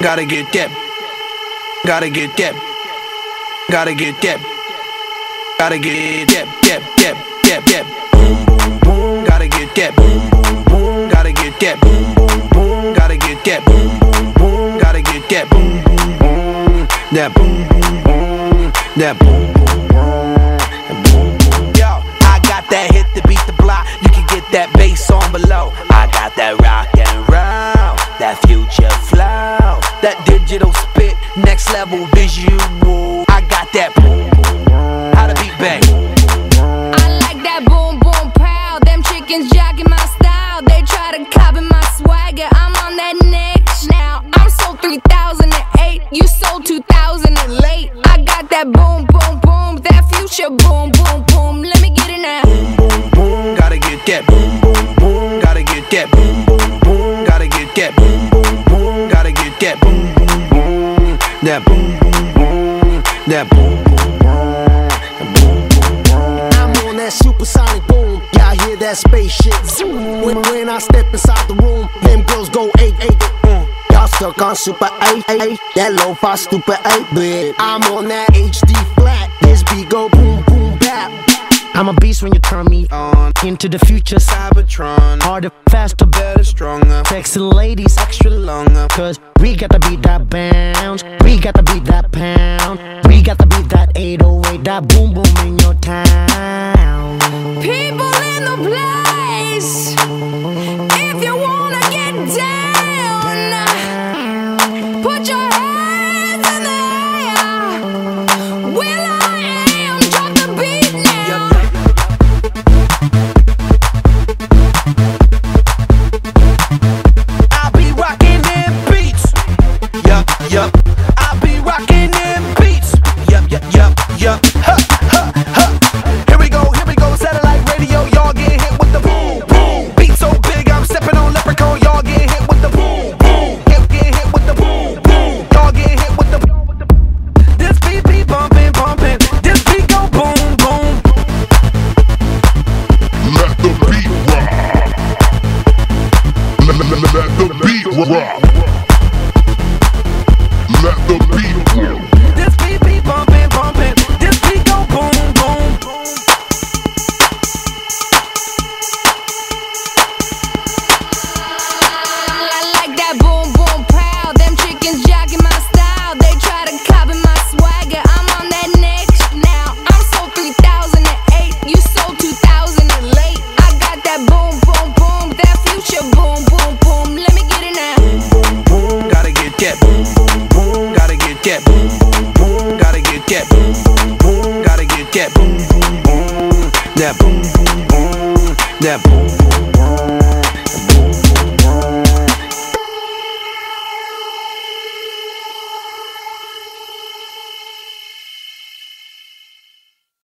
Gotta get that. Gotta get that. Gotta get that. Gotta get that. Boom, boom, boom. Gotta get that. Boom, boom, boom. Gotta get that. Boom, boom, boom. Gotta get that. Boom, boom, boom. Gotta get that. Boom, boom, boom. That boom, boom, boom. That boom, boom, boom. Yo, I got that hit to beat the block. You can get that bass on below. I got that rock and roll, that future flow, that digital spit, next level visual. I got that boom, boom, boom. How to beat bang. I like that boom, boom, pow. Them chickens jogging my style. They try to copy my swagger. I'm on that next now. I'm sold 3008. You sold 2000 and late. I got that boom, boom, boom. That future boom, boom, boom. Let me get it now. Boom, boom, boom. Gotta get that. Boom, boom, boom. Gotta get that. Boom, boom, boom. Gotta get that. Boom, boom, boom. Gotta get that. Boom, boom, boom. That boom, boom, boom. That boom, boom, boom. I'm on that supersonic boom. Y'all hear that spaceship zoom. When I step inside the room, them girls go 8-8. Y'all stuck on super 8-8. That lo-fi stupid 8-bit. I'm on that HD flat. This beat go boom, boom, bap. I'm a beast when you turn me on. Into the future, Cybertron. Harder, faster, better, stronger. Sexy ladies, extra longer. Cause we got to beat that bounce. We got to beat that pound. We got to beat that 808. That boom, boom in your town. People in the place. If you wanna get down, put your hands in the air. Will I am, drop the beat now. I'll be rocking them beats. Yup, yup.